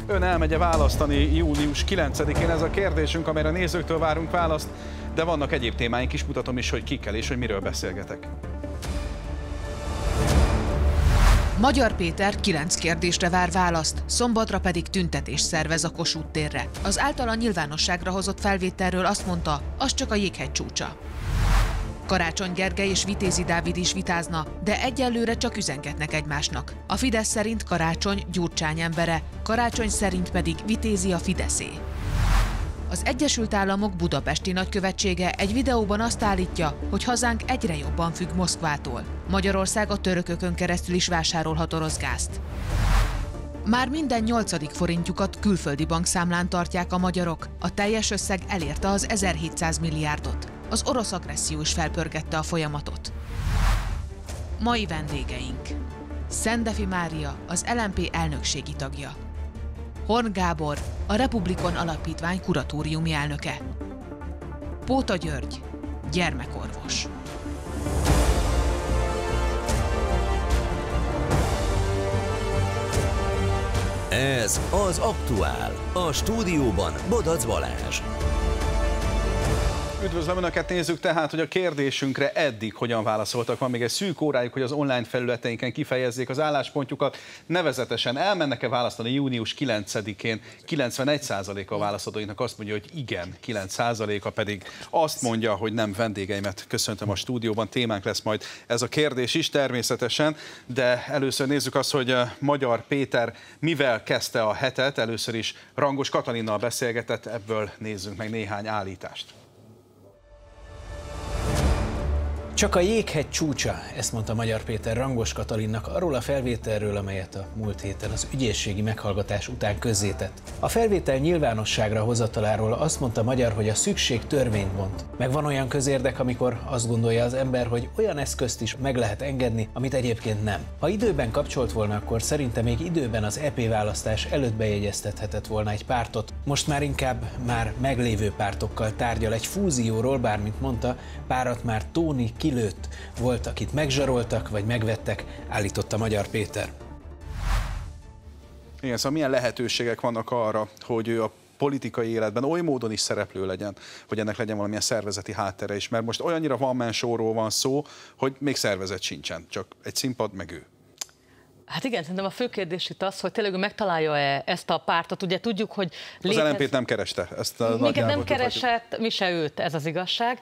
Ön elmegy-e választani június 9-én? Ez a kérdésünk, amelyre a nézőktől várunk választ, de vannak egyéb témáink is, mutatom is, hogy kikkel és hogy miről beszélgetek. Magyar Péter 9 kérdésre vár választ, szombatra pedig tüntetést szervez a Kossuth térre. Az általa nyilvánosságra hozott felvételről azt mondta, az csak a jéghegy csúcsa. Karácsony Gergely és Vitézi Dávid is vitázna, de egyelőre csak üzengetnek egymásnak. A Fidesz szerint Karácsony Gyurcsány embere, Karácsony szerint pedig Vitézi a Fideszé. Az Egyesült Államok budapesti nagykövetsége egy videóban azt állítja, hogy hazánk egyre jobban függ Moszkvától. Magyarország a törökökön keresztül is vásárolhat orosz gázt. Már minden 8. forintjukat külföldi bankszámlán tartják a magyarok. A teljes összeg elérte az 1700 milliárdot. Az orosz agresszió is felpörgette a folyamatot. Mai vendégeink: Szendefi Mária, az LMP elnökségi tagja. Horn Gábor, a Republikon Alapítvány kuratóriumi elnöke. Póta György, gyermekorvos. Ez az Aktuál. A stúdióban Bodac Balázs. Üdvözlöm Önöket, nézzük tehát, hogy a kérdésünkre eddig hogyan válaszoltak. Van még egy szűk órájuk, hogy az online felületeinken kifejezzék az álláspontjukat. Nevezetesen elmennek-e választani június 9-én? 91%-a válaszadóinak azt mondja, hogy igen, 9%-a pedig azt mondja, hogy nem. Vendégeimet köszöntöm a stúdióban. Témánk lesz majd ez a kérdés is természetesen, de először nézzük azt, hogy Magyar Péter mivel kezdte a hetet. Először is Rangos Katalinnal beszélgetett, ebből nézzünk meg néhány állítást. Csak a jéghegy csúcsa, ezt mondta Magyar Péter Rangos Katalinnak arról a felvételről, amelyet a múlt héten az ügyészségi meghallgatás után közzétett. A felvétel nyilvánosságra hozataláról azt mondta Magyar, hogy a szükség törvényt mond. Meg van olyan közérdek, amikor azt gondolja az ember, hogy olyan eszközt is meg lehet engedni, amit egyébként nem. Ha időben kapcsolt volna, akkor szerinte még időben az EP választás előtt bejegyeztethetett volna egy pártot. Most már inkább meglévő pártokkal tárgyal egy fúzióról, bár mint mondta, párat már Tóni kilőtt, volt, akit megzsaroltak vagy megvettek, állította Magyar Péter. Igen, szóval milyen lehetőségek vannak arra, hogy ő a politikai életben oly módon is szereplő legyen, hogy ennek legyen valamilyen szervezeti háttere is, mert most olyannyira one-man show-ról van szó, hogy még szervezet sincsen, csak egy színpad meg ő. Hát igen, szerintem a fő kérdés itt az, hogy tényleg megtalálja-e ezt a pártot. Ugye tudjuk, hogy az LMP-t nem kereste. Ezt minket nem keresett, mi se őt, ez az igazság.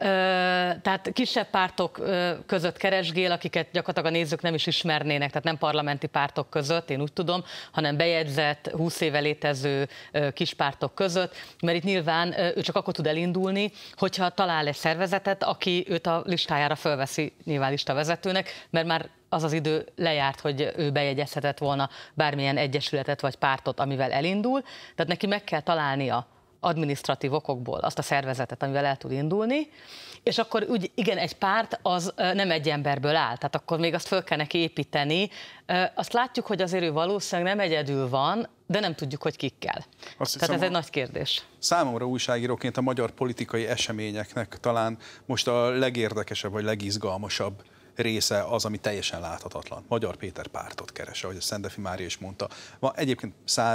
Tehát kisebb pártok között keresgél, akiket gyakorlatilag a nézők nem is ismernének, tehát nem parlamenti pártok között, én úgy tudom, hanem bejegyzett, 20 éve létező kis pártok között, mert itt nyilván ő csak akkor tud elindulni, hogyha talál egy szervezetet, aki őt a listájára fölveszi nyilván listavezetőnek, mert már az az idő lejárt, hogy ő bejegyezhetett volna bármilyen egyesületet vagy pártot, amivel elindul. Tehát neki meg kell találnia adminisztratív okokból azt a szervezetet, amivel el tud indulni, és akkor úgy, igen, egy párt az nem egy emberből áll, tehát akkor még azt föl kell neki építeni. Azt látjuk, hogy azért ő valószínűleg nem egyedül van, de nem tudjuk, hogy kikkel. Tehát ez egy nagy kérdés. Számomra újságíróként a magyar politikai eseményeknek talán most a legérdekesebb vagy legizgalmasabb része az, ami teljesen láthatatlan. Magyar Péter pártot keres, ahogy a Szendefi Mária is mondta. Van egyébként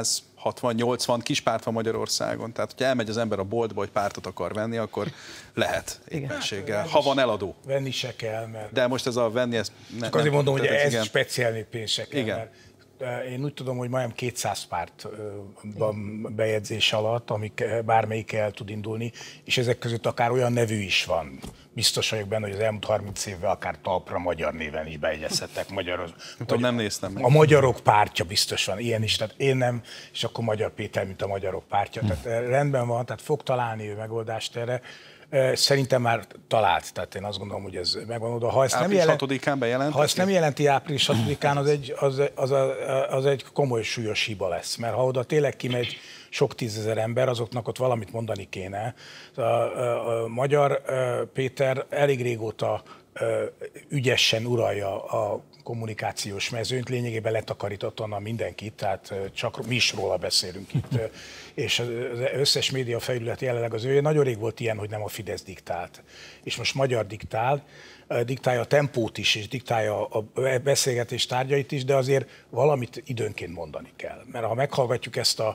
160-80 kis párt van Magyarországon, tehát hogyha elmegy az ember a boltba, hogy pártot akar venni, akkor lehet éppenséggel, ha van eladó. Venni se kell, mert... De most ez a venni, ez... Csak azért mondom, hogy ez speciális pénz se kell, igen. Mert én úgy tudom, hogy majdnem 200 párt van bejegyzés alatt, amik bármelyik el tud indulni, és ezek között akár olyan nevű is van. Biztos vagyok benne, hogy az elmúlt 30 évvel akár talpra magyar néven is bejegyezhettek. Nem néztem meg. A Magyarok Pártja biztos van, ilyen is, tehát én nem, és akkor Magyar Péter, mint a Magyarok Pártja. Tehát rendben van, tehát fog találni ő megoldást erre. Szerintem már talált, tehát én azt gondolom, hogy ez megvan oda. Ha ezt nem jelenti április 6-án, az egy komoly, súlyos hiba lesz, mert ha oda tényleg kimegy sok tízezer ember, azoknak ott valamit mondani kéne. A Magyar Péter elég régóta ügyesen uralja a kommunikációs mezőnyt, lényegében letakarított onnan mindenkit, tehát csak mi is róla beszélünk itt, és az összes média felület jelenleg az ő. Nagyon rég volt ilyen, hogy nem a Fidesz diktált, és most magyar diktálja a tempót is, és diktálja a beszélgetés tárgyait is, de azért valamit időnként mondani kell. Mert ha meghallgatjuk ezt a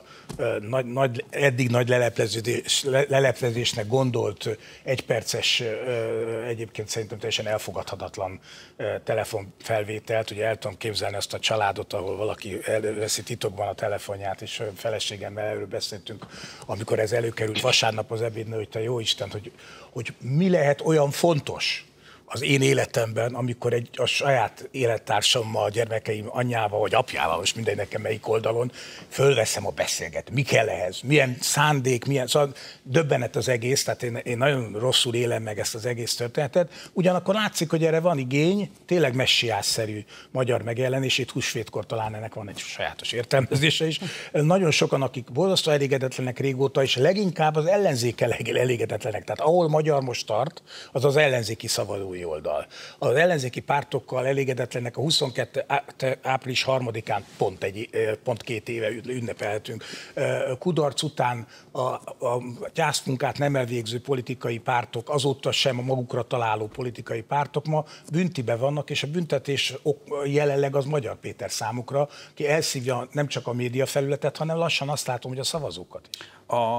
eddig nagy leleplezésnek gondolt egyperces, egyébként szerintem teljesen elfogadhatatlan telefonfelvételt, ugye el tudom képzelni azt a családot, ahol valaki elveszi titokban a telefonját, és feleségemmel erről beszéltünk, amikor ez előkerült vasárnap az ebédnél, hogy te jó Isten, hogy mi lehet olyan fontos az én életemben, amikor a saját élettársammal, a gyermekeim anyjával vagy apjával, most mindegy nekem melyik oldalon, fölveszem a beszélgetést. Mi kell ehhez? Milyen szándék, szóval döbbenet az egész, tehát én nagyon rosszul élem meg ezt az egész történetet. Ugyanakkor látszik, hogy erre van igény, tényleg messiásszerű magyar megjelenését, húsvétkor talán ennek van egy sajátos értelmezése is. Nagyon sokan, akik borzasztó elégedetlenek régóta, és leginkább az ellenzékkel elégedetlenek. Tehát ahol magyar most tart, az az ellenzéki szavazói oldal. Az ellenzéki pártokkal elégedetlenek a 22. április 3-án pont 2 éve ünnepelhetünk. Kudarc után a gyászmunkát nem elvégző politikai pártok, azóta sem a magukra találó politikai pártok ma büntibe vannak, és a büntetés jelenleg az Magyar Péter számukra, ki elszívja nem csak a média felületet, hanem lassan azt látom, hogy a szavazókat is.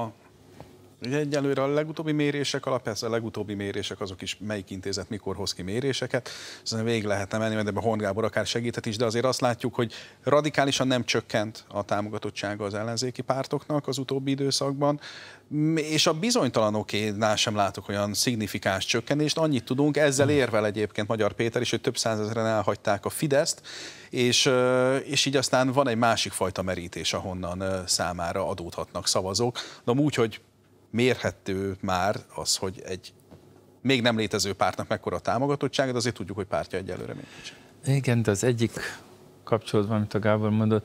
Ugye egyelőre a legutóbbi mérések alapján, a legutóbbi mérések azok is, melyik intézet mikor hoz ki méréseket, ezen végig lehetne menni, mert ebben Horn Gábor akár segített is, de azért azt látjuk, hogy radikálisan nem csökkent a támogatottsága az ellenzéki pártoknak az utóbbi időszakban, és a bizonytalanokénál sem látok olyan szignifikáns csökkenést, annyit tudunk, ezzel érvel egyébként Magyar Péter is, hogy több százezren elhagyták a Fideszt, és így aztán van egy másik fajta merítés, ahonnan számára adódhatnak szavazók, de úgy, hogy mérhető már az, hogy egy még nem létező pártnak mekkora a támogatottsága, de azért tudjuk, hogy pártja egyelőre még nincs. Igen, de az egyik kapcsolatban, amit a Gábor mondott,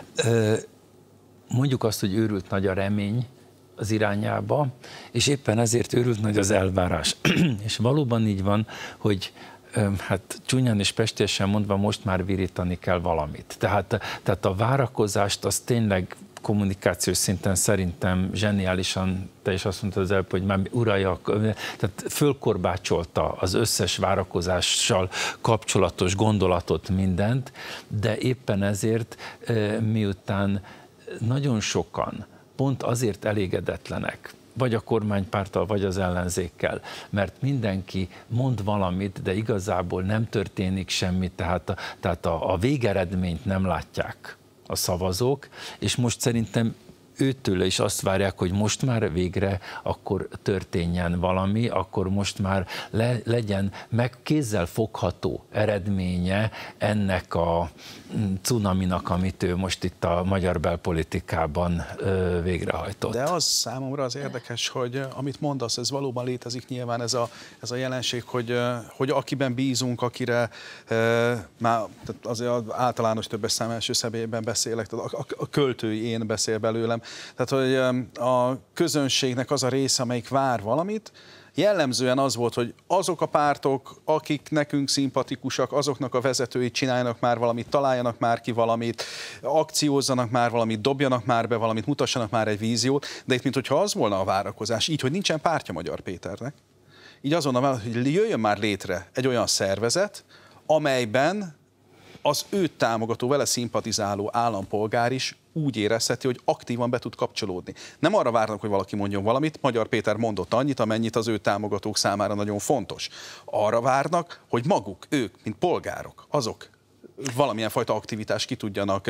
mondjuk azt, hogy őrült nagy a remény az irányába, és éppen ezért őrült nagy az elvárás. És valóban így van, hogy hát csúnyán és pestésen mondva most már virítani kell valamit. Tehát a várakozást az tényleg kommunikációs szinten szerintem zseniálisan, te is azt mondtad az előbb, hogy már uralja, tehát fölkorbácsolta az összes várakozással kapcsolatos gondolatot, mindent, de éppen ezért miután nagyon sokan pont azért elégedetlenek, vagy a kormánypárttal, vagy az ellenzékkel, mert mindenki mond valamit, de igazából nem történik semmi, tehát a végeredményt nem látják a szavazók, és most szerintem őtől is azt várják, hogy most már végre akkor történjen valami, akkor most már legyen meg kézzel fogható eredménye ennek a cunaminak, amit ő most itt a magyar belpolitikában végrehajtott. De az számomra az érdekes, hogy amit mondasz, ez valóban létezik nyilván ez a jelenség, hogy akiben bízunk, akire már azért az általános többes szám első személyben beszélek, tehát a költői én beszél belőlem. Tehát, hogy a közönségnek az a része, amelyik vár valamit, jellemzően az volt, hogy azok a pártok, akik nekünk szimpatikusak, azoknak a vezetői csináljanak már valamit, találjanak már ki valamit, akciózzanak már valamit, dobjanak már be valamit, mutassanak már egy víziót, de itt minthogyha az volna a várakozás, így, hogy nincsen pártja Magyar Péternek, így azonnal, hogy jöjjön már létre egy olyan szervezet, amelyben az őt támogató, vele szimpatizáló állampolgár is úgy érezheti, hogy aktívan be tud kapcsolódni. Nem arra várnak, hogy valaki mondjon valamit, Magyar Péter mondott annyit, amennyit az ő támogatók számára nagyon fontos. Arra várnak, hogy maguk, ők, mint polgárok, azok valamilyen fajta aktivitást ki tudjanak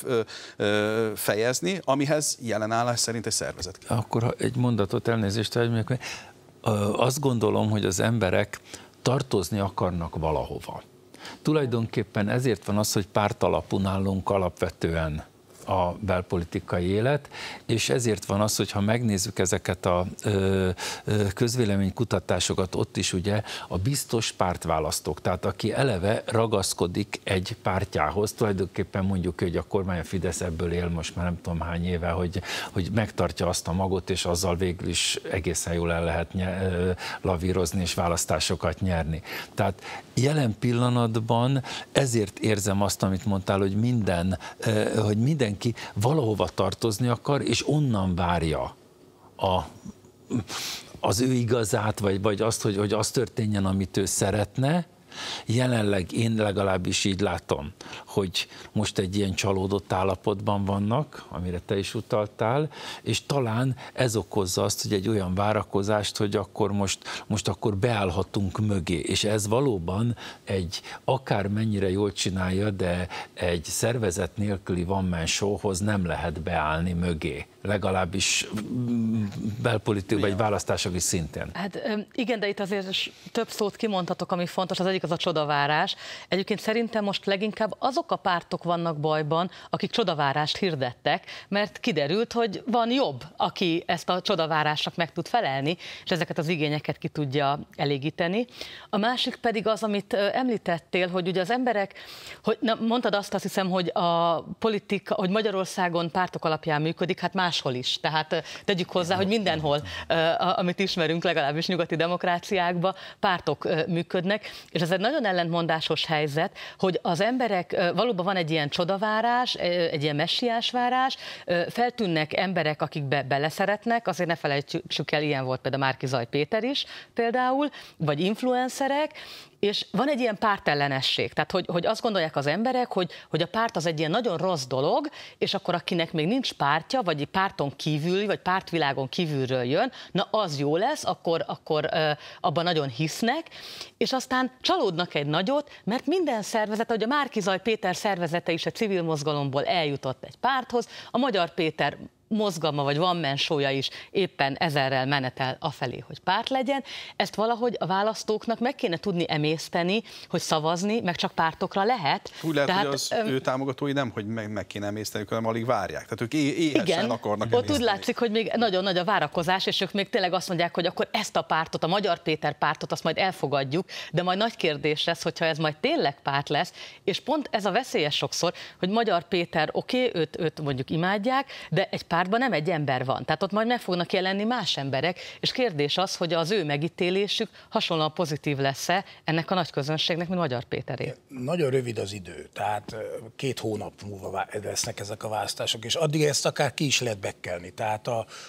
fejezni, amihez jelen állás szerint egy szervezet kell. Akkor egy mondatot, elnézést, azt gondolom, hogy az emberek tartozni akarnak valahova. Tulajdonképpen ezért van az, hogy pártalapú nálunk alapvetően a belpolitikai élet, és ezért van az, hogy ha megnézzük ezeket a közvéleménykutatásokat, ott is ugye a biztos pártválasztók, tehát aki eleve ragaszkodik egy pártjához, tulajdonképpen mondjuk, hogy a kormány a Fidesz ebből él most már nem tudom hány éve, hogy megtartja azt a magot, és azzal végül is egészen jól el lehet lavírozni és választásokat nyerni. Tehát jelen pillanatban ezért érzem azt, amit mondtál, hogy mindenki valahova tartozni akar, és onnan várja az ő igazát, vagy azt, hogy az történjen, amit ő szeretne. Jelenleg én legalábbis így látom, hogy most egy ilyen csalódott állapotban vannak, amire te is utaltál, és talán ez okozza azt, hogy egy olyan várakozást, hogy akkor most akkor beállhatunk mögé, és ez valóban egy akár mennyire jól csinálja, de egy szervezet nélküli one-man showhoz nem lehet beállni mögé, legalábbis belpolitikai vagy választások is szintén. Hát igen, de itt azért több szót kimondhatok, ami fontos, az egyik az a csodavárás. Egyébként szerintem most leginkább azok a pártok vannak bajban, akik csodavárást hirdettek, mert kiderült, hogy van jobb, aki ezt a csodavárásnak meg tud felelni, és ezeket az igényeket ki tudja elégíteni. A másik pedig az, amit említettél, hogy ugye az emberek, mondtad azt hiszem, hogy a politika, hogy Magyarországon pártok alapján működik, hát máshol is. Tehát tegyük hozzá, hogy mindenhol, amit ismerünk, legalábbis nyugati demokráciákban, pártok működnek, és ez egy nagyon ellentmondásos helyzet, hogy az emberek, valóban van egy ilyen csodavárás, egy ilyen messiásvárás, feltűnnek emberek, akikbe beleszeretnek, azért ne felejtsük el, ilyen volt például Márki-Zay Péter is például, vagy influencerek, és van egy ilyen pártellenesség, tehát hogy azt gondolják az emberek, hogy a párt az egy ilyen nagyon rossz dolog, és akkor akinek még nincs pártja, vagy párton kívüli, vagy pártvilágon kívülről jön, na az jó lesz, akkor abban nagyon hisznek, és aztán csalódnak egy nagyot, mert minden szervezet, hogy a Márki-Zay Péter szervezete is a civil mozgalomból eljutott egy párthoz, a Magyar Péter mozgalma vagy one-man show-ja is éppen ezerrel menetel afelé, hogy párt legyen. Ezt valahogy a választóknak meg kéne tudni emészteni, hogy szavazni, meg csak pártokra lehet. Úgy lehet, hogy az ő támogatói nem, hogy meg kéne emészteni, hanem alig várják. Tehát ők éhesen akarnak emészteni. Ott úgy látszik, hogy még nagyon nagy a várakozás, és ők még tényleg azt mondják, hogy akkor ezt a pártot, a Magyar Péter pártot, azt majd elfogadjuk, de majd nagy kérdés lesz, hogyha ez majd tényleg párt lesz, és pont ez a veszélyes sokszor, hogy Magyar Péter, oké, őt mondjuk imádják, de egy pártban nem egy ember van. Tehát ott majd meg fognak jelenni más emberek, és kérdés az, hogy az ő megítélésük hasonlóan pozitív lesz-e ennek a nagy közönségnek, mint Magyar Péteré. Nagyon rövid az idő, tehát 2 hónap múlva lesznek ezek a választások, és addig ezt akár ki is lehet bekkelni. Tehát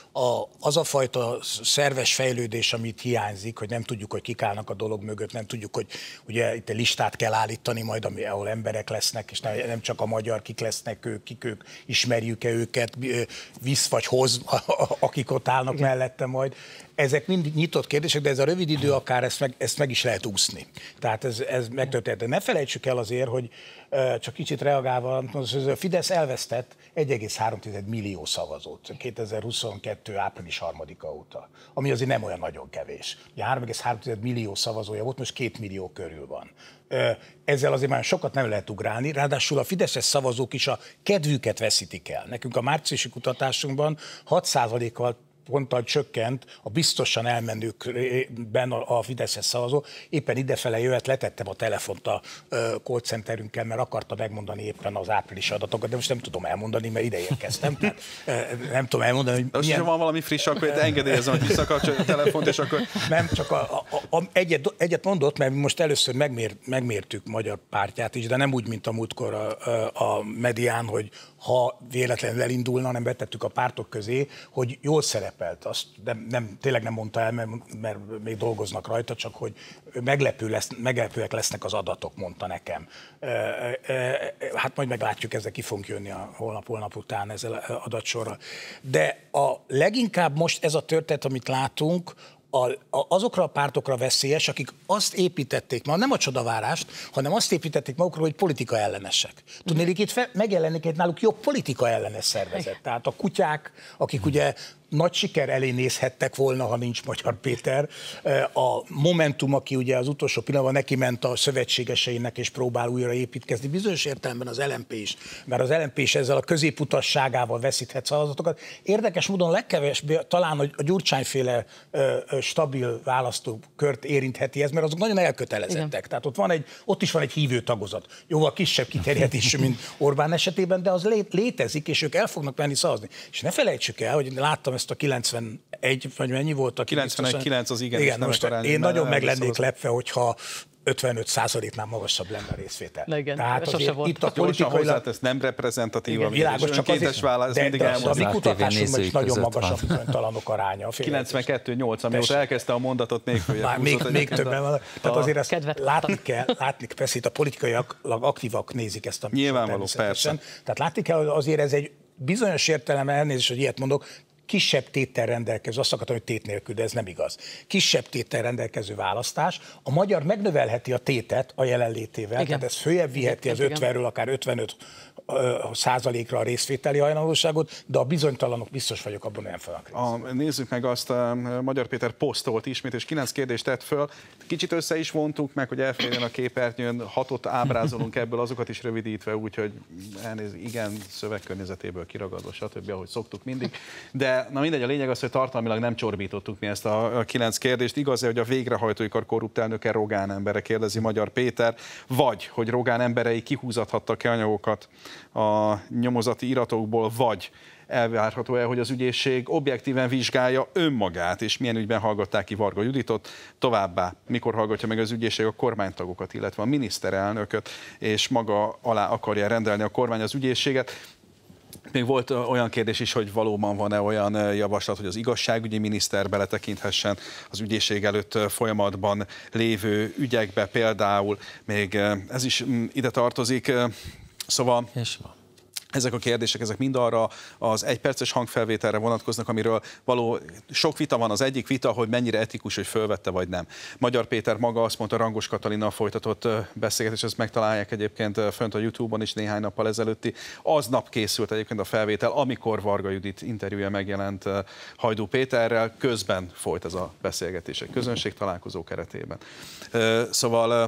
az a fajta szerves fejlődés, amit hiányzik, hogy nem tudjuk, hogy kik állnak a dolog mögött, nem tudjuk, hogy ugye itt a listát kell állítani majd, ahol emberek lesznek, és nem csak a magyar, kik lesznek ők, ismerjük-e őket, visz vagy hoz, akik ott állnak mellette majd. Ezek mind nyitott kérdések, de ez a rövid idő akár ezt meg is lehet úszni. Tehát ez megtörtént. Ne felejtsük el azért, hogy csak kicsit reagálva, a Fidesz elvesztett 1,3 millió szavazót 2022. április 3-a óta, ami azért nem olyan nagyon kevés. 3,3 millió szavazója volt, most 2 millió körül van. Ezzel azért már sokat nem lehet ugrálni, ráadásul a fideszes szavazók is a kedvüket veszítik el. Nekünk a márciusi kutatásunkban 6%-kal ponttal csökkent a biztosan elmenőkben a fideszes szavazó. Éppen idefele jöhet, letettem a telefont a call centerünkkel, mert akarta megmondani éppen az áprilisi adatokat, de most nem tudom elmondani, mert ide érkeztem. Tehát, nem tudom elmondani, hogy milyen... Ha van valami friss, akkor engedélyezem, hogy visszakapcsolja a telefont, és akkor... Nem, csak egyet mondott, mert most először megmértük Magyar Pártját is, de nem úgy, mint a múltkor a medián, hogy ha véletlenül elindulna, hanem betettük a pártok közé, hogy jól szerepelt. Azt tényleg nem mondta el, mert még dolgoznak rajta, csak hogy meglepőek lesznek az adatok, mondta nekem. Hát majd meglátjuk, ezzel ki fogunk jönni a holnap után ezzel adatsorral. De a leginkább most ez a történet, amit látunk, azokra a pártokra veszélyes, akik azt építették, nem a csodavárást, hanem azt építették magukra, hogy politika ellenesek. Tudnék, itt megjelenik egy náluk jobb politika ellenes szervezet. Tehát a kutyák, akik ugye nagy siker elé nézhettek volna, ha nincs Magyar Péter. A Momentum, aki ugye az utolsó pillanatban neki ment a szövetségeseinek és próbál újra építkezni, bizonyos értelemben az LMP is, mert az LMP is ezzel a középutasságával veszíthet szavazatokat. Érdekes módon legkevésbé talán a Gyurcsányféle stabil választókört érintheti ez, mert azok nagyon elkötelezettek. Igen. Tehát ott is van egy hívő tagozat. Jóval kisebb kiterjedésű, mint Orbán esetében, de az létezik, és ők el fognak menni szavazni. És ne felejtsük el, hogy láttam ezt a 91, vagy mennyi volt a 91-9 az igen most én nagyon meg lennék lepve, hogyha 55%-nál magasabb lenne a részvétel. Igen, tehát azért itt a politikailag... Ez nem reprezentatív, igen, világos, csak azért, válasz, de a mi kutatásunkban is nagyon magas a bizonytalanok aránya. 92-8, amióta elkezdte a mondatot, még följebb. Még többen van. Tehát azért ezt látni kell, persze itt a politikailag aktívak nézik ezt a nyilvánvaló, persze. Tehát látni kell, hogy azért ez egy bizonyos értelemben, elnézést, hogy ilyet mondok, kisebb téttel rendelkező, azt akartam, hogy tét nélkül, de ez nem igaz. Kisebb téttel rendelkező választás. A magyar megnövelheti a tétet a jelenlétével, igen. Tehát ez följebb viheti az 50-ről akár 55%-ra a részvételi hajlandóságot, de a bizonytalanok biztos vagyok abban, nem fognak. Nézzük meg azt, Magyar Péter posztolt ismét, és 9 kérdést tett föl. Kicsit össze is vontuk meg, hogy elférjen a képernyőn, 6-ot ábrázolunk ebből, azokat is rövidítve, úgyhogy igen, szövegkörnyezetéből kiragadva, stb., ahogy szoktuk mindig. De na mindegy, a lényeg az, hogy tartalmilag nem csorbítottuk mi ezt a 9 kérdést. Igaz-e, hogy a végrehajtói kar korrupt elnöke Rogán embere, kérdezi Magyar Péter, vagy hogy Rogán emberei kihúzhattak-e anyagokat a nyomozati iratokból, vagy elvárható-e, hogy az ügyészség objektíven vizsgálja önmagát, és milyen ügyben hallgatták ki Varga Juditot, továbbá mikor hallgatja meg az ügyészség a kormánytagokat, illetve a miniszterelnököt, és maga alá akarja rendelni a kormány az ügyészséget. Még volt olyan kérdés is, hogy valóban van-e olyan javaslat, hogy az igazságügyi miniszter beletekinthessen az ügyészség előtt folyamatban lévő ügyekbe, például még ez is ide tartozik. Szóval ezek a kérdések, ezek mind arra az egyperces hangfelvételre vonatkoznak, amiről sok vita van. Az egyik vita, hogy mennyire etikus, hogy fölvette vagy nem. Magyar Péter maga azt mondta, Rangos Katalinnal folytatott beszélgetés, ezt megtalálják egyébként fönt a YouTube-on is néhány nappal ezelőtti. Aznap készült egyébként a felvétel, amikor Varga Judit interjúja megjelent Hajdú Péterrel, közben folyt ez a beszélgetés egy közönségtalálkozó keretében. Szóval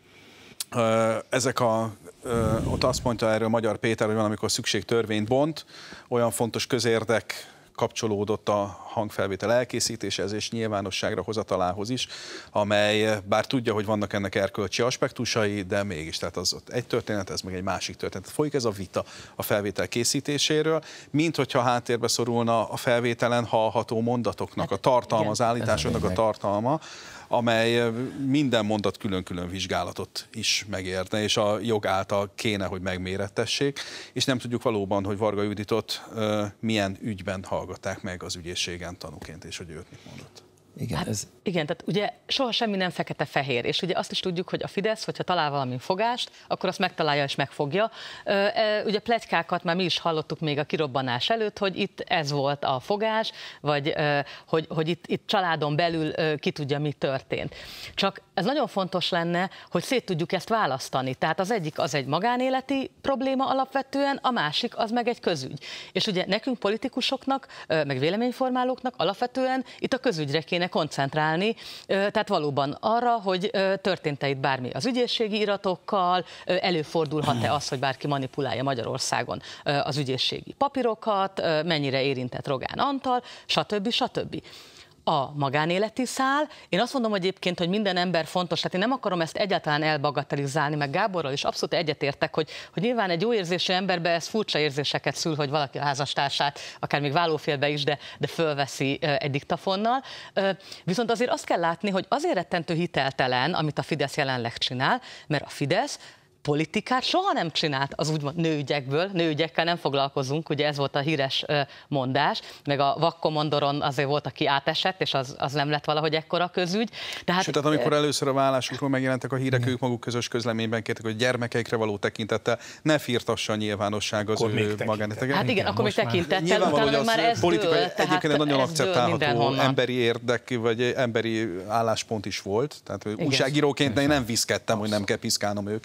ott azt mondta erről Magyar Péter, hogy valamikor szükség törvényt bont, olyan fontos közérdek kapcsolódott a hangfelvétel elkészítéséhez és nyilvánosságra hozatalához is, amely bár tudja, hogy vannak ennek erkölcsi aspektusai, de mégis, tehát az ott egy történet, ez meg egy másik történet. Folyik ez a vita a felvétel készítéséről, mint hogyha háttérbe szorulna a felvételen hallható mondatoknak a tartalma, az állításoknak a tartalma, amely minden mondat külön-külön vizsgálatot is megérne, és a jog által kéne, hogy megmérettessék, és nem tudjuk valóban, hogy Varga Juditot milyen ügyben hallgatták meg az ügyészségen tanúként, és hogy őt mit mondott. Igen, igen, tehát ugye soha semmi nem fekete-fehér, és ugye azt is tudjuk, hogy a Fidesz, hogyha talál valami fogást, akkor azt megtalálja és megfogja. Ugye pletykákat már mi is hallottuk még a kirobbanás előtt, hogy itt ez volt a fogás, vagy hogy itt családon belül ki tudja, mi történt. Csak ez nagyon fontos lenne, hogy szét tudjuk ezt választani. Tehát az egyik az egy magánéleti probléma alapvetően, a másik az meg egy közügy. És ugye nekünk politikusoknak, meg véleményformálóknak alapvetően itt a közügyre kéne koncentrálni, tehát valóban arra, hogy történt-e itt bármi az ügyészségi iratokkal, előfordulhat-e az, hogy bárki manipulálja Magyarországon az ügyészségi papírokat, mennyire érintett Rogán Antal, stb. Stb. A magánéleti szál. Én azt mondom egyébként, hogy minden ember fontos, tehát én nem akarom ezt egyáltalán elbagatelizálni, meg Gáborral is abszolút egyetértek, hogy nyilván egy jó érzésű emberbe ez furcsa érzéseket szül, hogy valaki a házastársát, akár még vállófélbe is, de fölveszi egy diktafonnal. Viszont azért azt kell látni, hogy azért rettentő hiteltelen, amit a Fidesz jelenleg csinál, mert a Fidesz politikát soha nem csinált az úgymond nőügyekből, nőügyekkel nem foglalkozunk, ugye ez volt a híres mondás, meg a vakkomondoron azért volt, aki átesett, és az nem lett valahogy ekkora közügy. Tehát amikor először a vállásukról megjelentek a hírek, ők maguk közös közleményben kértek, hogy gyermekeikre való tekintettel ne firtassa a nyilvánosság az ő magánéleteket. Hát igen, akkor még tekintettel, utána már ez politikai, egyébként egy nagyon akceptálható emberi érdek, vagy emberi álláspont is volt. Tehát újságíróként én nem viszkedtem, hogy nem kell piszkálnom őket.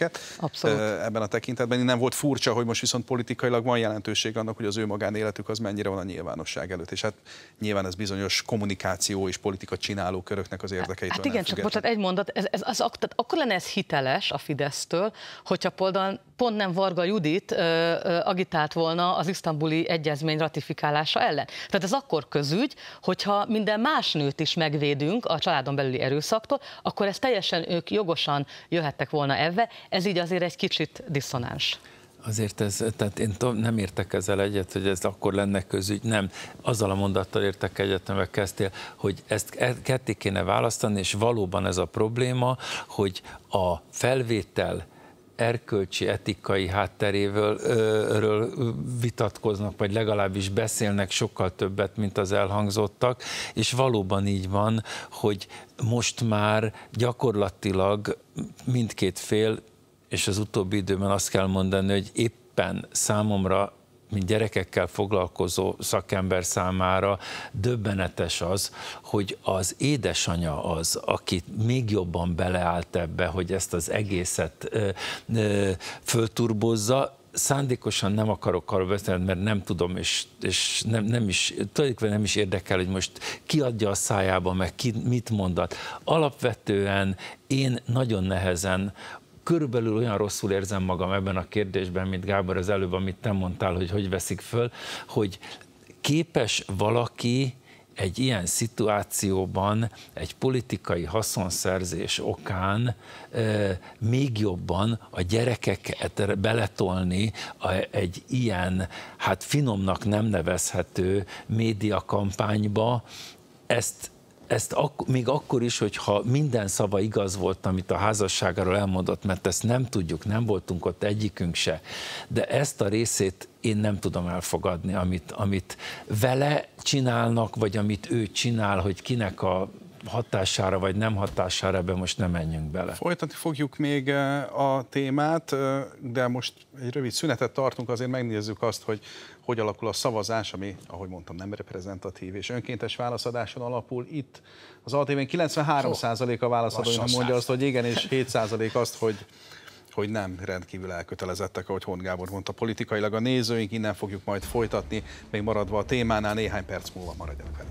ebben a tekintetben. Nem volt furcsa, hogy most viszont politikailag van jelentőség annak, hogy az ő magánéletük az mennyire van a nyilvánosság előtt. És hát nyilván ez bizonyos kommunikáció és politika csináló köröknek az érdekeit. Hát igen, csak bocsánat, egy mondat, akkor lenne ez hiteles a Fidesztől, hogyha pont nem Varga Judit agitált volna az isztambuli egyezmény ratifikálása ellen. Tehát ez akkor közügy, hogyha minden más nőt is megvédünk a családon belüli erőszaktól, akkor ez teljesen ők jogosan jöhettek volna ebbe, ez így azért egy kicsit diszonáns. Azért tehát én nem értek ezzel egyet, hogy ez akkor lenne közügy, nem. Azzal a mondattal értek egyet, amivel kezdtél, hogy ezt ketté kéne választani, és valóban ez a probléma, hogy a felvétel erkölcsi, etikai hátteréről vitatkoznak, vagy legalábbis beszélnek sokkal többet, mint az elhangzottak, és valóban így van, hogy most már gyakorlatilag mindkét fél, és az utóbbi időben azt kell mondani, hogy éppen számomra, mint gyerekekkel foglalkozó szakember számára döbbenetes az, hogy az édesanyja az, aki még jobban beleállt ebbe, hogy ezt az egészet fölturbozza. Szándékosan nem akarok arról beszélni, mert nem tudom, és tulajdonképpen nem is érdekel, hogy most ki adja a szájába, meg ki mit mondat. Alapvetően én nagyon nehezen, körülbelül olyan rosszul érzem magam ebben a kérdésben, mint Gábor az előbb, amit te mondtál, hogy veszik föl, hogy képes valaki egy ilyen szituációban egy politikai haszonszerzés okán még jobban a gyerekeket beletolni egy ilyen, hát finomnak nem nevezhető médiakampányba, ezt még akkor is, hogyha minden szava igaz volt, amit a házasságáról elmondott, mert ezt nem tudjuk, nem voltunk ott egyikünk se, de ezt a részét én nem tudom elfogadni, amit vele csinálnak, vagy amit ő csinál, hogy kinek a hatására, vagy nem hatására, ebben most nem menjünk bele. Folytatni fogjuk még a témát, de most egy rövid szünetet tartunk, azért megnézzük azt, hogy alakul a szavazás, ami, ahogy mondtam, nem reprezentatív és önkéntes válaszadáson alapul. Itt az ATV-n 93% a válaszadóinak mondja azt, hogy igen, és 7% azt, hogy nem, rendkívül elkötelezettek, ahogy Hont Gábor mondta, politikailag a nézőink. Innen fogjuk majd folytatni, még maradva a témánál, néhány perc múlva maradjanak velünk.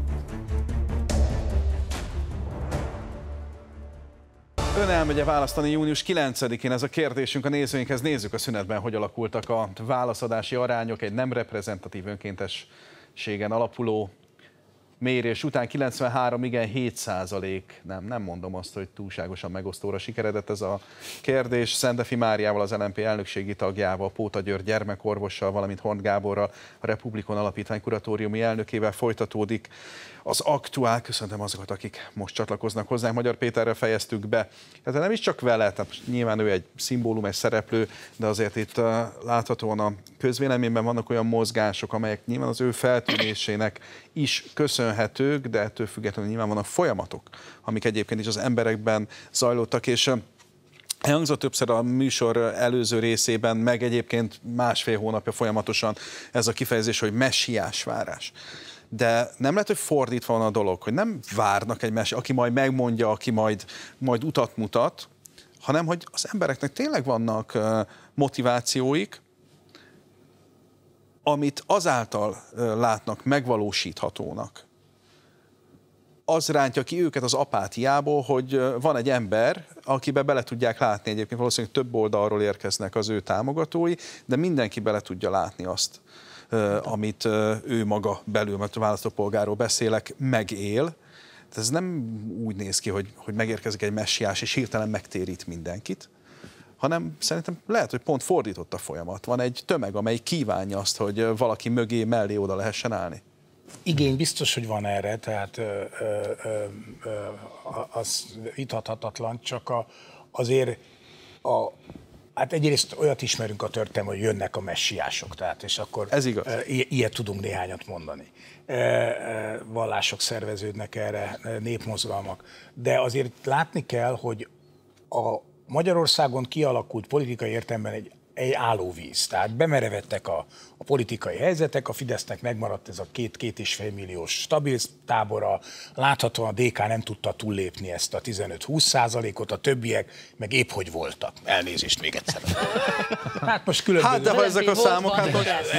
Ön elmegye választani június 9-én, ez a kérdésünk a nézőinkhez. Nézzük a szünetben, hogy alakultak a válaszadási arányok egy nem reprezentatív önkéntességen alapuló mérés után. 93 igen, 7% nem mondom azt, hogy túlságosan megosztóra sikeredett ez a kérdés. Szendefi Máriával, az LMP elnökségi tagjával, Póta György gyermekorvossal, valamint Hont Gáborral, a Republikon Alapítvány kuratóriumi elnökével folytatódik az aktuál. Köszöntöm azokat, akik most csatlakoznak hozzánk. Magyar Péterrel fejeztük be. Tehát nem is csak vele, tehát nyilván ő egy szimbólum, egy szereplő, de azért itt láthatóan a közvéleményben vannak olyan mozgások, amelyek nyilván az ő feltűnésének is köszönhetők, de ettől függetlenül nyilván vannak folyamatok, amik egyébként is az emberekben zajlottak, és elhangzott többször a műsor előző részében, meg egyébként másfél hónapja folyamatosan ez a kifejezés, hogy messiás várás. De nem lehet, hogy fordítva van a dolog, hogy nem várnak egy messiás, aki majd megmondja, aki majd utat mutat, hanem hogy az embereknek tényleg vannak motivációik, amit azáltal látnak megvalósíthatónak. Az rántja ki őket az apátiából, hogy van egy ember, akibe bele tudják látni, egyébként valószínűleg több oldalról érkeznek az ő támogatói, de mindenki bele tudja látni azt, amit ő maga belül, mert a választópolgárról beszélek, megél. Tehát ez nem úgy néz ki, hogy megérkezik egy messiás, és hirtelen megtérít mindenkit, hanem szerintem lehet, hogy pont fordított a folyamat. Van egy tömeg, amely kívánja azt, hogy valaki mögé, mellé oda lehessen állni. Igény biztos, hogy van erre, tehát az vitathatatlan, csak azért hát egyrészt olyat ismerünk a történelemben, hogy jönnek a messiások, tehát, és akkor ez igaz. Ilyet tudunk néhányat mondani. Vallások szerveződnek erre, népmozgalmak. De azért látni kell, hogy a Magyarországon kialakult politikai értelemben egy egy állóvíz. Tehát bemerevettek a politikai helyzetek, a Fidesznek megmaradt ez a 2,5 milliós stabil tábora, láthatóan a DK nem tudta túllépni ezt a 15-20%-ot, a többiek meg épp hogy voltak. Elnézést még egyszer. Hát most különböző... Hát de ha ezek a számok, hát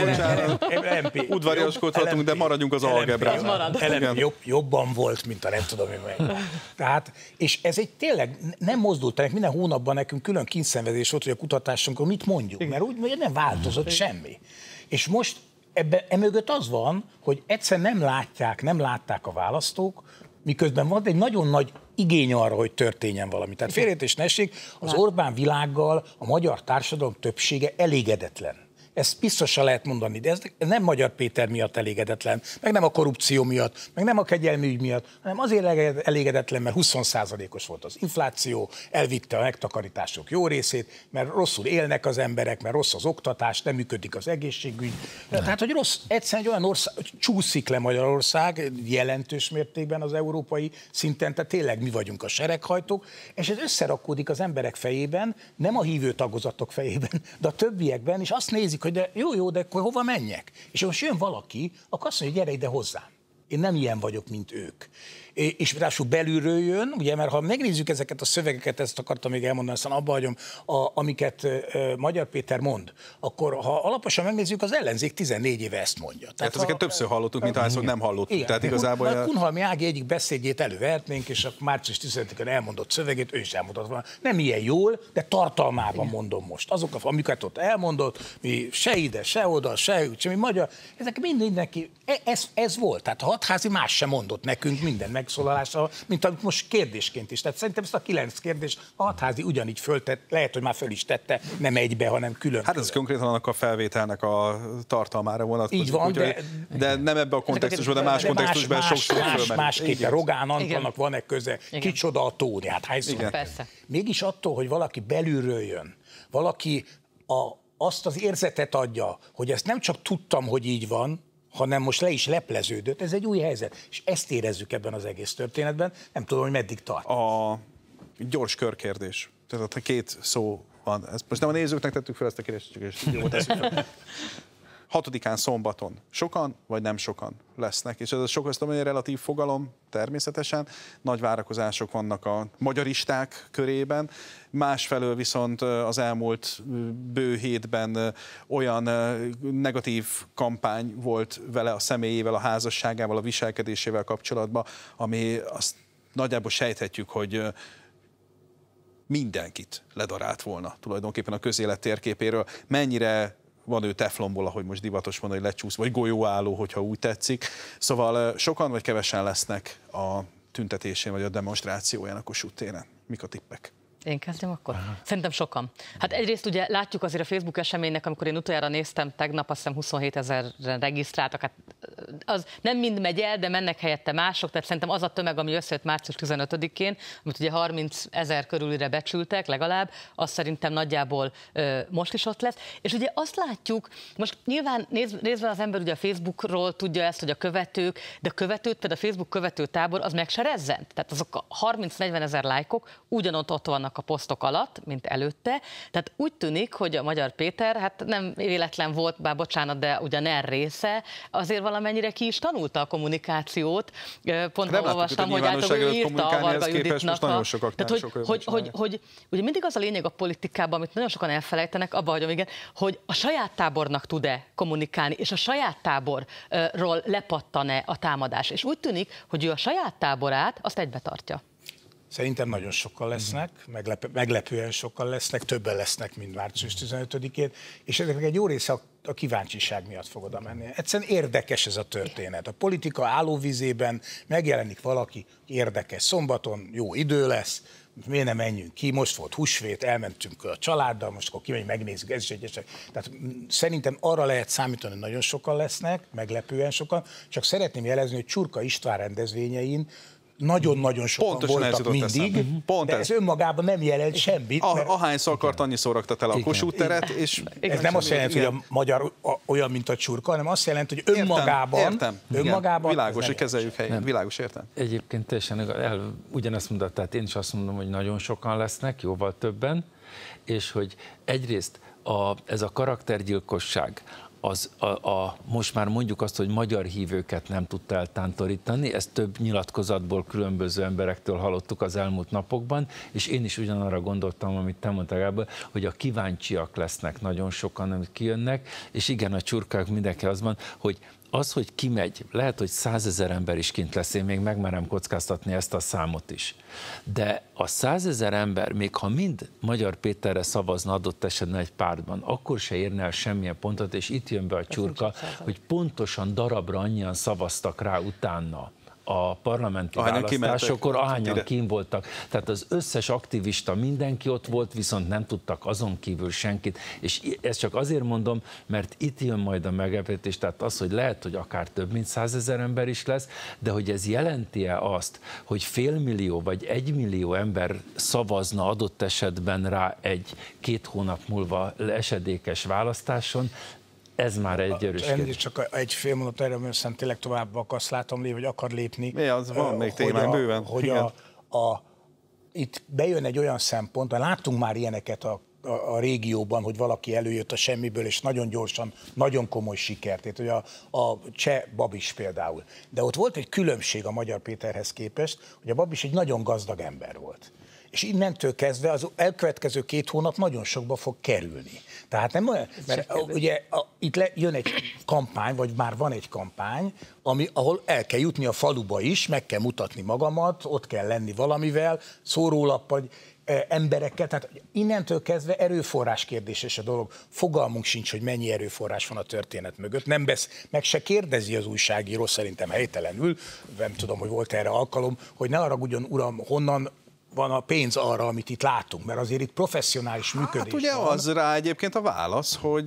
most udvariaskodhatunk, de maradjunk az algebrán. Jobban volt, mint a nem tudom én meg. Tehát, és ez egy tényleg nem mozdult, ennek minden hónapban nekünk külön kínszenvedés volt, hogy a kutatásunkon mit mondjuk, mert úgy nem változott semmi. És most emögött az van, hogy egyszer nem látták a választók, miközben van egy nagyon nagy igény arra, hogy történjen valami. Tehát félreértés ne essék, az Orbán világgal a magyar társadalom többsége elégedetlen. Ezt biztosan lehet mondani, de ez nem Magyar Péter miatt elégedetlen, meg nem a korrupció miatt, meg nem a kegyelmi ügy miatt, hanem azért elégedetlen, mert 20%-os volt az infláció, elvitte a megtakarítások jó részét, mert rosszul élnek az emberek, mert rossz az oktatás, nem működik az egészségügy. Tehát, hogy rossz, egyszerűen egy olyan ország, csúszik le Magyarország jelentős mértékben az európai szinten, tehát tényleg mi vagyunk a sereghajtók, és ez összerakódik az emberek fejében, nem a hívő tagozatok fejében, de a többiekben, és azt nézik, hogy de jó, de akkor hova menjek? És most jön valaki, akkor azt mondja, hogy gyere ide hozzám. Én nem ilyen vagyok, mint ők. És ráadásul belülről jön, ugye, mert ha megnézzük ezeket a szövegeket, ezt akartam még elmondani, aztán abba hagyom, amiket Magyar Péter mond, akkor ha alaposan megnézzük, az ellenzék 14 éve ezt mondja. Tehát ezeket többször hallottuk, mint ahányszor nem hallottuk. Igen. Tehát igazából... A Kunhalmi Ági egyik beszédjét elővehetnénk, és a március 15-én elmondott szövegét, ő is elmondott volna. Nem ilyen jól, de tartalmában mondom most. Azok, amiket ott elmondott, mi se ide, se oda, se úgy, semmi magyar, ezek mindenki, ez volt. Tehát a Hatházi más sem mondott nekünk minden megszólalása, mint amit most kérdésként is. Tehát szerintem ezt a 9 kérdést a Hatházi ugyanígy föltett, lehet, hogy már föl is tette, nem egybe, hanem külön. Hát ez konkrétan annak a felvételnek a tartalmára vonatkozik. Így van, de nem ebbe a kontextusban, de más kontextusban sokszor fölmerül. Másképpen Rogán Antalnak van-e köze? Kicsoda a Tóni? Hát hányszor? Persze. Mégis attól, hogy valaki belülről jön, valaki azt az érzetet adja, hogy ezt nem csak tudtam, hogy így van, hanem most le is lepleződött, ez egy új helyzet. És ezt érezzük ebben az egész történetben, nem tudom, hogy meddig tart. A gyors körkérdés. Tehát 2 szó van. Ezt most nem a nézőknek tettük fel ezt a kérdést, csak jó tesszük fel. 6-án szombaton sokan, vagy nem sokan lesznek. És ez a sok, azt mondom, egy relatív fogalom természetesen. Nagy várakozások vannak a magyaristák körében. Másfelől viszont az elmúlt bő hétben olyan negatív kampány volt vele a személyével, a házasságával, a viselkedésével kapcsolatban, ami azt nagyjából sejthetjük, hogy mindenkit ledarált volna tulajdonképpen a közélet térképéről. Mennyire van ő teflonból, ahogy most divatos mondani, hogy lecsúsz, vagy golyóálló, hogyha úgy tetszik. Szóval sokan vagy kevesen lesznek a tüntetésén, vagy a demonstrációján a Kossuth téren. Mik a tippek? Én kezdjem akkor? Szerintem sokan. Hát egyrészt ugye látjuk azért a Facebook eseménynek, amikor én utoljára néztem, tegnap azt hiszem 27 000-en regisztráltak, hát az nem mind megy el, de mennek helyette mások, tehát szerintem az a tömeg, ami összejött március 15-én, amit ugye 30 000 körülire becsültek legalább, az szerintem nagyjából most is ott lesz. És ugye azt látjuk, most nyilván nézve az ember ugye a Facebookról tudja ezt, hogy a követők, de a követőt, például a Facebook követő tábor, az meg se rezzent. Tehát azok a 30-40 000 lájkok ugyanott ott vannak a posztok alatt, mint előtte. Tehát úgy tűnik, hogy a Magyar Péter, hát nem véletlen volt, bár bocsánat, de ugyan része, azért valamennyire ki is tanulta a kommunikációt. Pont olvastam, hogy ő írta a Varga Juditnak. Hogy ugye mindig az a lényeg a politikában, amit nagyon sokan elfelejtenek, abban hagyom, igen, hogy a saját tábornak tud-e kommunikálni, és a saját táborról lepattan-e a támadás. És úgy tűnik, hogy ő a saját táborát azt egybe tartja. Szerintem nagyon sokan lesznek, meglepően sokan lesznek, többen lesznek, mint március 15-én, és ezeknek egy jó része a kíváncsiság miatt fog oda menni. Egyszerűen érdekes ez a történet. A politika állóvizében megjelenik valaki, érdekes, szombaton jó idő lesz, miért nem menjünk ki, most volt húsvét, elmentünk a családdal, most akkor kimegyünk, megnézzük, ez is egyesek. Tehát szerintem arra lehet számítani, hogy nagyon sokan lesznek, meglepően sokan, csak szeretném jelezni, hogy Csurka István rendezvényein nagyon-nagyon sokan pontosan voltak mindig, pont de ez önmagában nem jelent semmit. Ahányszor akart, annyiszor raktat el a Kossuth teret, és... Ez nem azt jelenti, hogy a magyar olyan, mint a Csurka, hanem azt jelenti, hogy önmagában... Értem. Világos, hogy kezeljük helyén. Világos, értem. Egyébként teljesen ugyanezt mondott, tehát én is azt mondom, hogy nagyon sokan lesznek, jóval többen, és hogy egyrészt ez a karaktergyilkosság, most már mondjuk azt, hogy magyar hívőket nem tudta eltántorítani, ezt több nyilatkozatból, különböző emberektől hallottuk az elmúlt napokban, és én is ugyanarra gondoltam, amit te mondtál, Gábor, hogy a kíváncsiak lesznek nagyon sokan, amik kijönnek, és igen, a csurkák mindenki az van, hogy az, hogy kimegy, lehet, hogy 100 000 ember is kint lesz, én még megmerem kockáztatni ezt a számot is. De a 100 000 ember, még ha mind Magyar Péterre szavazna adott esetben egy pártban, akkor se érne el semmilyen pontot, és itt jön be a csurka, hogy pontosan darabra annyian szavaztak rá utána a parlamenti választásokor, ahányan kín voltak. Tehát az összes aktivista, mindenki ott volt, viszont nem tudtak azon kívül senkit. És ezt csak azért mondom, mert itt jön majd a meglepetés, tehát az, hogy lehet, hogy akár több mint 100 000 ember is lesz, de hogy ez jelenti-e azt, hogy 500 000 vagy 1 millió ember szavazna adott esetben rá egy-két hónap múlva esedékes választáson, ez már egy erős kérdés. Csak egy fél mondat erre, mert aztán tényleg tovább akarsz látom, hogy akar lépni. Mi az van még témán bőven. Hogy itt bejön egy olyan szempont, mert láttunk már ilyeneket a régióban, hogy valaki előjött a semmiből, és nagyon gyorsan, nagyon komoly sikert ért, hogy a cseh Babis például. De ott volt egy különbség a Magyar Péterhez képest, hogy a Babis egy nagyon gazdag ember volt. És innentől kezdve az elkövetkező 2 hónap nagyon sokba fog kerülni. Tehát nem olyan, mert ugye itt jön egy kampány, vagy már van egy kampány, ahol el kell jutni a faluba is, meg kell mutatni magamat, ott kell lenni valamivel, szórólappal, emberekkel, tehát innentől kezdve erőforrás kérdéses a dolog. Fogalmunk sincs, hogy mennyi erőforrás van a történet mögött. Nem meg se kérdezi az újságíró, szerintem helytelenül, nem tudom, hogy volt erre alkalom, hogy ne haragudjon, uram, honnan van a pénz arra, amit itt látunk, mert azért itt professzionális működés hát ugye van. Az rá egyébként a válasz, hogy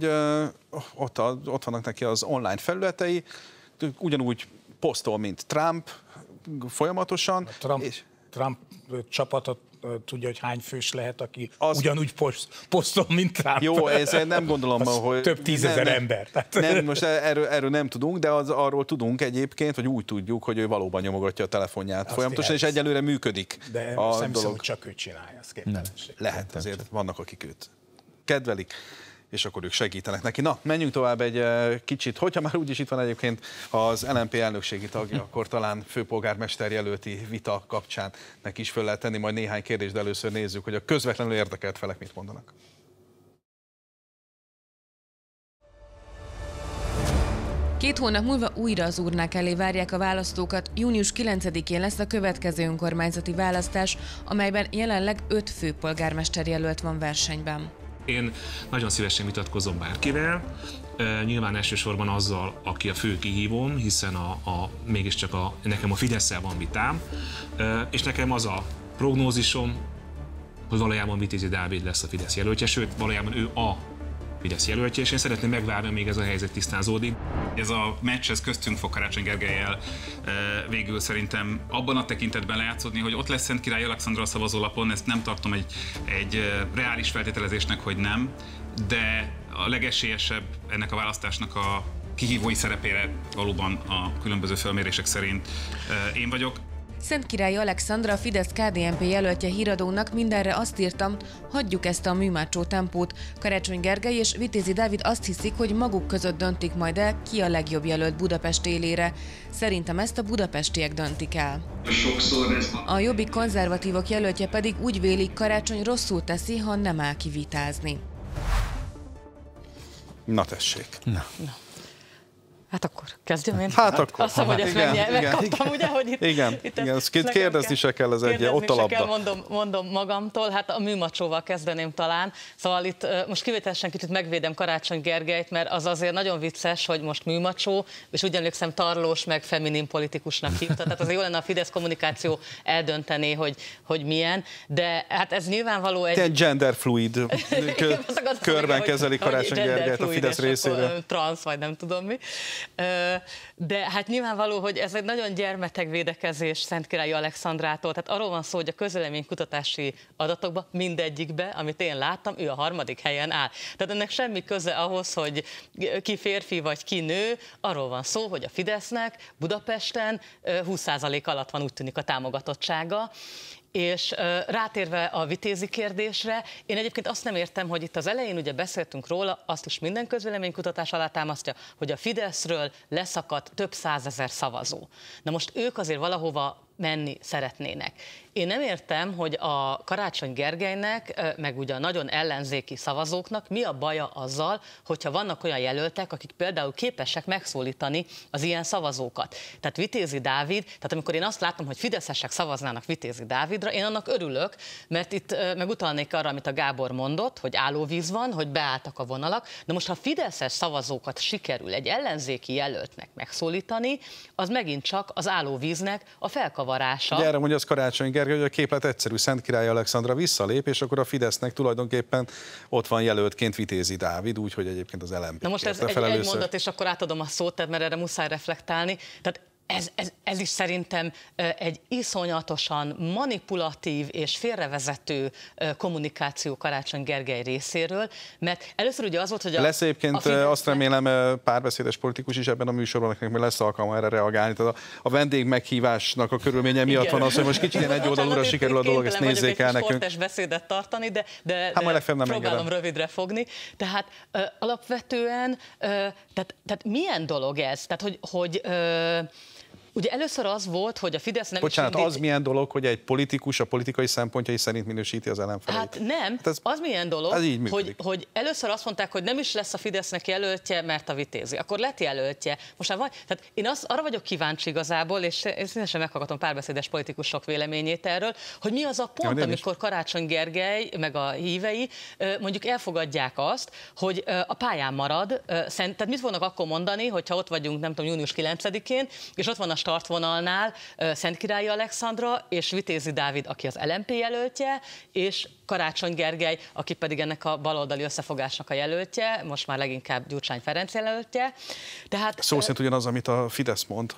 ott vannak neki az online felületei, ugyanúgy posztol, mint Trump folyamatosan. Trump csapatot tudja, hogy hány fős lehet, aki ugyanúgy posztol, mint Trump. Jó, ezért nem gondolom, hogy... Több 10 000 ember. Nem, most erről nem tudunk, de arról tudunk egyébként, hogy úgy tudjuk, hogy ő valóban nyomogatja a telefonját azt folyamatosan, és egyelőre működik de a hiszem, dolog. hogy csak ő csinálja, az képtelenség. Lehet, azért vannak, akik őt kedvelik, és akkor ők segítenek neki. Na, menjünk tovább egy kicsit. Hogyha már úgyis itt van egyébként az LMP elnökségi tagja, akkor talán főpolgármester jelölti vita kapcsán neki is föl lehet tenni majd néhány kérdést, de először nézzük, hogy a közvetlenül érdekelt felek mit mondanak. Két hónap múlva újra az urnák elé várják a választókat. Június 9-én lesz a következő önkormányzati választás, amelyben jelenleg 5 főpolgármester jelölt van versenyben. Én nagyon szívesen vitatkozom bárkivel, nyilván elsősorban azzal, aki a fő kihívóm, hiszen mégiscsak nekem a Fidesszel van vitám, és nekem az a prognózisom, hogy valójában Vitézi Dávid lesz a Fidesz jelöltje, sőt, valójában ő a Fidesz jelöltje, és én szeretném megvárni, még ez a helyzet tisztázódik. Ez a meccs, ez köztünk fog Karácsony Gergellyel végül szerintem abban a tekintetben lejátszódni, hogy ott lesz Szentkirály Alexandra a szavazólapon, ezt nem tartom egy reális feltételezésnek, hogy nem, de a legesélyesebb ennek a választásnak a kihívói szerepére valóban a különböző felmérések szerint én vagyok. Szentkirály Alexandra, a Fidesz-KDNP jelöltje híradónak mindenre azt írtam, hagyjuk ezt a műmácsó tempót. Karácsony Gergely és Vitézi Dávid azt hiszik, hogy maguk között döntik majd el, ki a legjobb jelölt Budapest élére. Szerintem ezt a budapestiek döntik el. A Jobbik konzervatívok jelöltje pedig úgy vélik, Karácsony rosszul teszi, ha nem áll ki vitázni. Na tessék. Na. Hát akkor kezdjem én. Hát akkor. Azt hiszem, hogy ezt megkaptam, ugye, hogy itt... Igen, kérdezni se kell, ez egy ott a labda. Mondom magamtól, hát a műmacsóval kezdeném talán. Szóval itt most kivételesen kicsit megvédem Karácsony Gergelyt, mert az azért nagyon vicces, hogy most műmacsó, és úgy emlékszem tarlós, meg feminin politikusnak hívta. Tehát azért jó lenne a Fidesz kommunikáció eldöntené, hogy milyen, de hát ez nyilvánvaló egy... Egy genderfluid körben kezelik Karácsony Gergelyt a Fidesz részéről. Transz, vagy nem tudom mi. De hát nyilvánvaló, hogy ez egy nagyon gyermeteg védekezés Szentkirály Alexandrától. Tehát arról van szó, hogy a közvéleménykutatási adatokban mindegyikbe, amit én láttam, ő a 3. helyen áll. Tehát ennek semmi köze ahhoz, hogy ki férfi vagy ki nő. Arról van szó, hogy a Fidesznek Budapesten 20% alatt van, úgy tűnik, a támogatottsága. És rátérve a Vitézi kérdésre, én egyébként azt nem értem, hogy itt az elején ugye beszéltünk róla, azt is minden közvéleménykutatás alátámasztja, hogy a Fideszről leszakadt több százezer szavazó. Na most ők azért valahova menni szeretnének. Én nem értem, hogy a Karácsony Gergelynek, meg ugye a nagyon ellenzéki szavazóknak mi a baja azzal, hogyha vannak olyan jelöltek, akik például képesek megszólítani az ilyen szavazókat. Tehát Vitézi Dávid, tehát amikor én azt látom, hogy fideszesek szavaznának Vitézi Dávidra, én annak örülök, mert itt megutalnék arra, amit a Gábor mondott, hogy állóvíz van, hogy beálltak a vonalak. De most, ha fideszes szavazókat sikerül egy ellenzéki jelöltnek megszólítani, az megint csak az állóvíznek a felkavarása. Ugye erre mondja az Karácsony Gergely, hogy a képlet egyszerű, Szentkirály Alexandra visszalép, és akkor a Fidesznek tulajdonképpen ott van jelöltként Vitézi Dávid, úgyhogy egyébként az LMP. Na most ez egy mondat, és akkor átadom a szót, mert erre muszáj reflektálni. Tehát ez is szerintem egy iszonyatosan manipulatív és félrevezető kommunikáció Karácsony Gergely részéről, mert először ugye az volt, hogy lesz egyébként azt remélem párbeszédes politikus is ebben a műsorban, akinek még lesz alkalma erre reagálni. Tehát a vendég meghívásnak a körülménye miatt van az, hogy most kicsit egy oldalúra sikerül a dolog, ezt nézzék el nekünk. Sportes beszédet tartani, de próbálom rövidre fogni. Tehát alapvetően, tehát milyen dolog ez? Tehát, hogy ugye először az volt, hogy a Fidesz nem az milyen dolog, hogy egy politikus a politikai szempontjai szerint minősíti az ellenfeleit? Hát nem, az milyen dolog, hogy először azt mondták, hogy nem is lesz a Fidesznek jelöltje, mert a Vitézi. Akkor lett jelöltje. Most már van, tehát én arra vagyok kíváncsi igazából, és szívesen meghallgatom párbeszédes politikusok véleményét erről, hogy mi az a pont, amikor Karácsony Gergely meg a hívei mondjuk elfogadják azt, hogy a pályán marad. Tehát mit fognak akkor mondani, hogyha ott vagyunk, nem tudom, június 9-én, és ott van a startvonalnál Szentkirályi Alexandra és Vitézi Dávid, aki az LMP jelöltje, és Karácsony Gergely, aki pedig ennek a baloldali összefogásnak a jelöltje, most már leginkább Gyurcsány Ferenc jelöltje. Tehát, szó szerint ugyanaz, amit a Fidesz mond,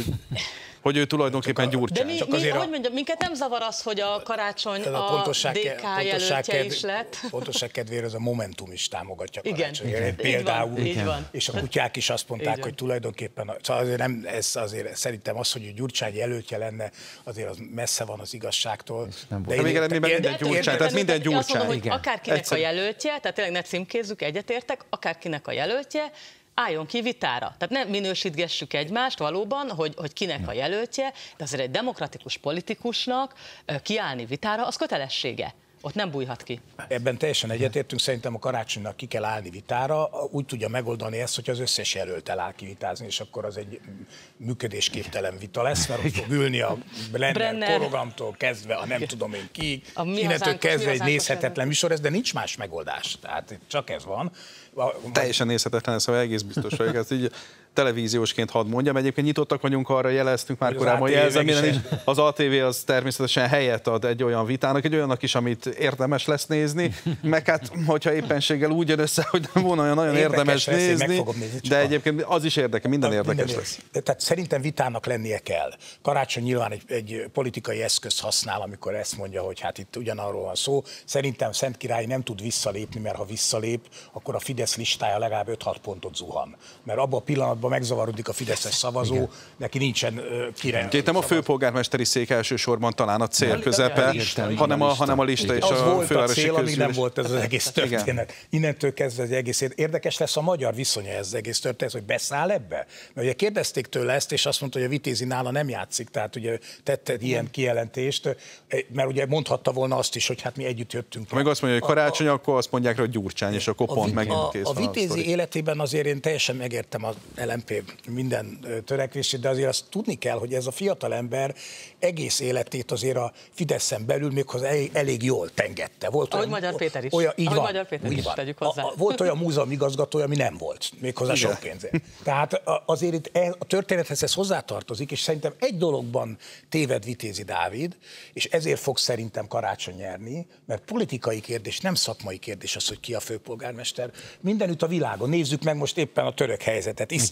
hogy ő tulajdonképpen Gyurcsány. De hogy mondjam, minket nem zavar az, hogy a Karácsony a DK jelöltje is lett. Pontosság kedvéért ez a Momentum is támogatja Karácsony Gergelyt például. Így van. És a kutyák is azt mondták, hogy tulajdonképpen, szóval azért nem, ez azért szerintem az, hogy Gyurcsány jelöltje lenne, azért az messze van az igazságtól. De még eredményben minden Gyurcsány, tehát minden Gyurcsány. Hogy akárkinek a jelöltje, tehát tényleg ne címkézzük, egyetértek, akárkinek a jelöltje, álljon ki vitára. Tehát nem minősítgessük egymást valóban, hogy kinek a jelöltje, de azért egy demokratikus politikusnak kiállni vitára, az kötelessége. Ott nem bújhat ki. Ebben teljesen egyetértünk, szerintem a Karácsonynak ki kell állni vitára, úgy tudja megoldani ezt, hogy az összes jelölttel áll kivitázni, és akkor az egy működésképtelen vita lesz, mert ott fog ülni a Brenner programtól kezdve, a nem tudom én ki, innentől kezdve egy nézhetetlen műsor ez, de nincs más megoldás, tehát csak ez van. Teljesen nézhetetlen, szóval egész biztos vagyok, ezt így televíziósként hadd mondjam. Egyébként nyitottak vagyunk arra, jeleztünk már korábban, jelzem, az ATV az természetesen helyet ad egy olyan vitának, egy olyannak is, amit érdemes lesz nézni, meg hát, hogyha éppenséggel úgy jön össze, hogy nem volna olyan nagyon érdemes nézni, de egyébként az is érdekel, minden érdekes lesz. Tehát szerintem vitának lennie kell. Karácsony nyilván egy politikai eszközt használ, amikor ezt mondja, hogy hát itt ugyanarról van szó. Szerintem Szentkirály nem tud visszalépni, mert ha visszalép, akkor a Fidesz listája legalább 5-6 pontot zuhan. Mert abban a pillanatban megzavarodik a fideszes szavazó, neki nincsen kire. Itt nem a főpolgármesteri szék elsősorban talán a cél közepe, hanem a lista és a fővárosi közgyűlés. Az volt a cél, amíg nem volt ez az egész történet. Innentől kezdve az egész érdekes lesz a magyar viszonya ez az egész történet, hogy beszáll ebbe. Mert ugye kérdezték tőle ezt, és azt mondta, hogy a Vitézi nála nem játszik, tehát ugye tette ilyen kijelentést, mert ugye mondhatta volna azt is, hogy hát mi együtt jöttünk. Ha meg azt mondja, hogy Karácsony, akkor azt mondják, hogy Gyurcsány, és akkor pont megint kész van. A Vitézi életében azért én teljesen megértem az LMP minden törekvését, de azért azt tudni kell, hogy ez a fiatal ember egész életét azért a Fideszen belül méghozzá elég jól tengette. Volt ahogy Magyar Péter is. Magyar Péter is, tegyük hozzá. Volt olyan múzeum igazgatója, ami nem volt, méghozzá sok pénzért. Tehát azért itt a történethez ez hozzátartozik, és szerintem egy dologban téved Vitézi Dávid, és ezért fog szerintem Karácsony nyerni, mert politikai kérdés, nem szakmai kérdés az, hogy ki a főpolgármester. Mindenütt a világon. Nézzük meg most éppen a török helyzetet. Isztambul.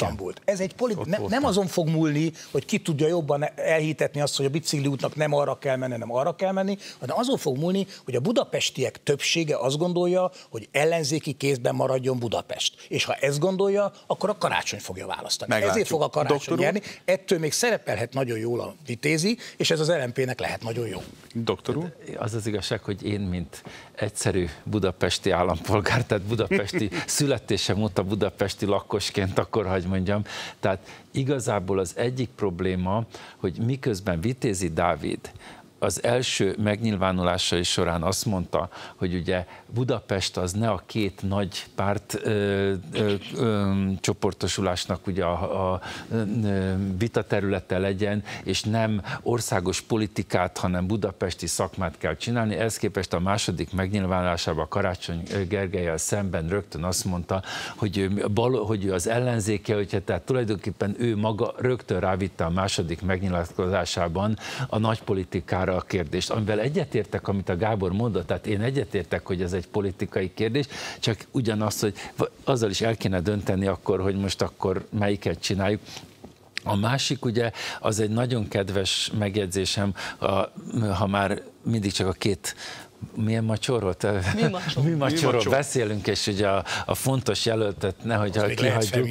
Isztambult. Ez egy nem azon fog múlni, hogy ki tudja jobban elhitetni azt, hogy a bicikliútnak nem arra kell menni, nem arra kell menni, hanem azon fog múlni, hogy a budapestiek többsége azt gondolja, hogy ellenzéki kézben maradjon Budapest. És ha ezt gondolja, akkor a Karácsony fogja választani. Meglátjuk. Ezért fog a Karácsony nyerni. Ettől még szerepelhet nagyon jól a Vitézi, és ez az LMP-nek lehet nagyon jó. Doktor úr? Az az igazság, hogy én, mint egyszerű budapesti állampolgár, tehát budapesti születésem óta budapesti lakosként, akkor hagy mondjam, tehát igazából az egyik probléma, hogy miközben Vitézi Dávid az első megnyilvánulásai során azt mondta, hogy ugye Budapest az ne a két nagy párt csoportosulásnak ugye a vitaterülete legyen, és nem országos politikát, hanem budapesti szakmát kell csinálni. Ehhez képest a második megnyilvánulásában Karácsony Gergellyel szemben rögtön azt mondta, hogy ő az ellenzéke, hogyha tehát tulajdonképpen ő maga rögtön rávitte a második megnyilatkozásában a nagypolitikára a kérdést, amivel egyetértek, amit a Gábor mondott, tehát én egyetértek, hogy ez egy politikai kérdés, csak ugyanaz, hogy azzal is el kéne dönteni akkor, hogy most akkor melyiket csináljuk. A másik ugye, az egy nagyon kedves megjegyzésem, ha már mindig csak a két milyen macsorról? Mi macsorról beszélünk, és ugye a fontos jelöltet nehogy kihagyjuk.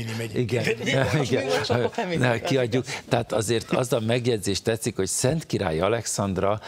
Igen, kihagyjuk. Tehát azért az a megjegyzés tetszik, hogy Szentkirály Alexandra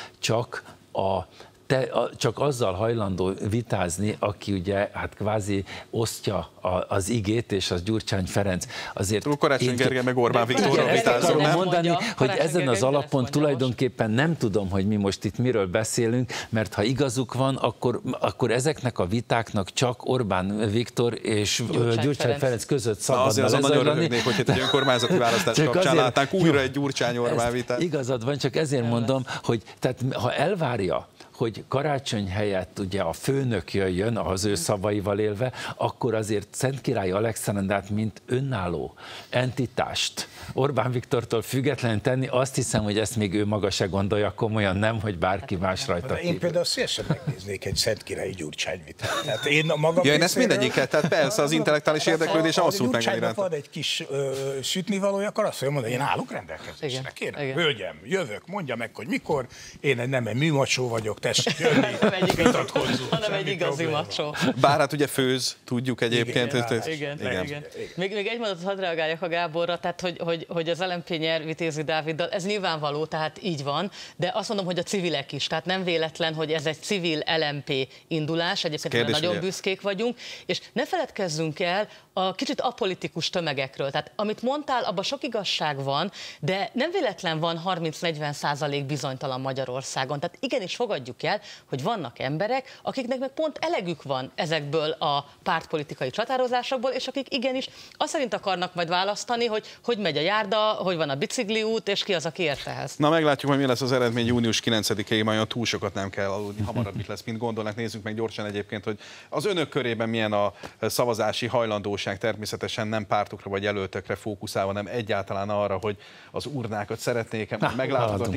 csak azzal hajlandó vitázni, aki ugye hát kvázi osztja az igét, és az Gyurcsány Ferenc. Azért Karácsony Gergely meg Orbán Viktorral vitázom. Ezt mondani, hogy ezen az alapon tulajdonképpen nem tudom, hogy mi most itt miről beszélünk, mert ha igazuk van, akkor ezeknek a vitáknak csak Orbán Viktor és Gyurcsány Ferenc között szabadna lezajlani. Azért nagyon röhögnék, hogy itt egy önkormányzati választás kapcsán látnánk újra egy Gyurcsány-Orbán vitát. Igazad van, csak ezért mondom, hogy tehát, ha elvárja, hogy Karácsony helyett ugye a főnök jöjjön, az ő szavaival élve, akkor azért Szentkirály Alexandrát, mint önálló entitást Orbán Viktortól függetlenül tenni, azt hiszem, hogy ezt még ő maga se gondolja komolyan, nem, hogy bárki más rajta. Én például szívesen megnéznék egy Szentkirályi Gyurcsány vitát. Tehát én magam én ezt mindegyiket, tehát persze az intellektuális érdeklődés abszolút megvan iránt. Ha egy kis sütnivalója, akkor azt fogja mondani, én állok rendelkezésre. Kérem, hölgyem, jövök, mondja meg, hogy mikor. Én nem egy műmacsó vagyok, tessék jönni, vitatkozzunk. Hanem egy igazi macsó. Bár hát ugye főz, tudjuk egyébként. Igen. Még egy mondatot hadd reagáljak a Gáborra, tehát hogy az LMP nyer Vitézi Dáviddal, ez nyilvánvaló, tehát így van, de azt mondom, hogy a civilek is, tehát nem véletlen, hogy ez egy civil LMP indulás, egyébként nagyon büszkék vagyunk, és ne feledkezzünk el a kicsit apolitikus tömegekről. Tehát amit mondtál, abban sok igazság van, de nem véletlen van 30-40% bizonytalan Magyarországon. Tehát igenis fogadjuk el, hogy vannak emberek, akiknek meg pont elegük van ezekből a pártpolitikai csatározásokból, és akik igenis azt szerint akarnak majd választani, hogy megy a járda, hogy van a bicikliút, és ki az, aki ért ehhez. Na meglátjuk, hogy mi lesz az eredmény június 9-ig, majd túl sokat nem kell aludni, hamarabb itt lesz, mint gondolnak. Nézzük meg gyorsan egyébként, hogy az önök körében milyen a szavazási hajlandóság, természetesen nem pártokra vagy jelöltökre fókuszálva, hanem egyáltalán arra, hogy az urnákat szeretnék meglátogatni,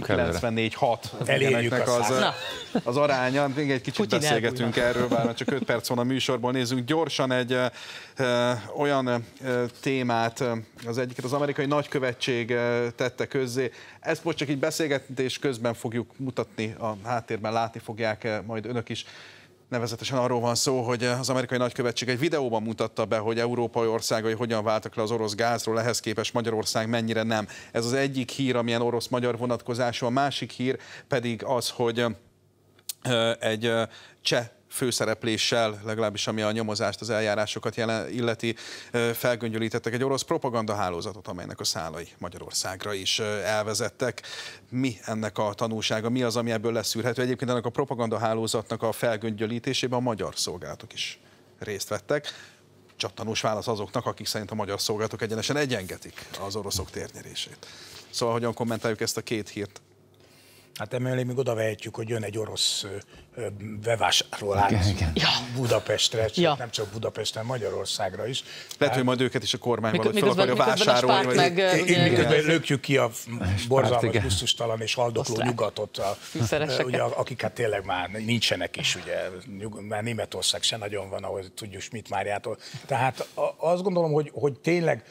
94-6 az aránya. Még egy kicsit Putyin beszélgetünk erről, bár csak 5 perc van a műsorból. Nézzünk gyorsan egy olyan témát, az egyiket az amerikai nagykövetség tette közzé. Ezt most csak így beszélgetés közben fogjuk mutatni, a háttérben látni fogják majd önök is. Nevezetesen arról van szó, hogy az amerikai nagykövetség egy videóban mutatta be, hogy európai országai hogyan váltak le az orosz gázról, ehhez képest Magyarország mennyire nem. Ez az egyik hír, amilyen orosz-magyar vonatkozású, a másik hír pedig az, hogy egy cseh főszerepléssel, legalábbis ami a nyomozást, az eljárásokat illeti, felgöngyölítettek egy orosz propagandahálózatot, amelynek a szálai Magyarországra is elvezettek. Mi ennek a tanulsága, mi az, ami ebből leszűrhető? Egyébként ennek a propagandahálózatnak a felgöngyölítésében a magyar szolgálatok is részt vettek. Csattanós válasz azoknak, akik szerint a magyar szolgálatok egyenesen egyengetik az oroszok térnyerését. Szóval hogyan kommentáljuk ezt a két hírt? Hát emellé még oda vehetjük, hogy jön egy orosz bevásárlós Budapestre, nem csak Budapesten, Magyarországra is. Lehet, hogy majd őket is a kormány valahogy fel akarja vásárolni. Miközben lökjük ki a borzalmas, gusztustalan és haldokló nyugatot, ugye, akik hát tényleg már nincsenek is, ugye, már Németország se nagyon van, ahol tudjuk Schmidt Máriától. Tehát azt gondolom, hogy tényleg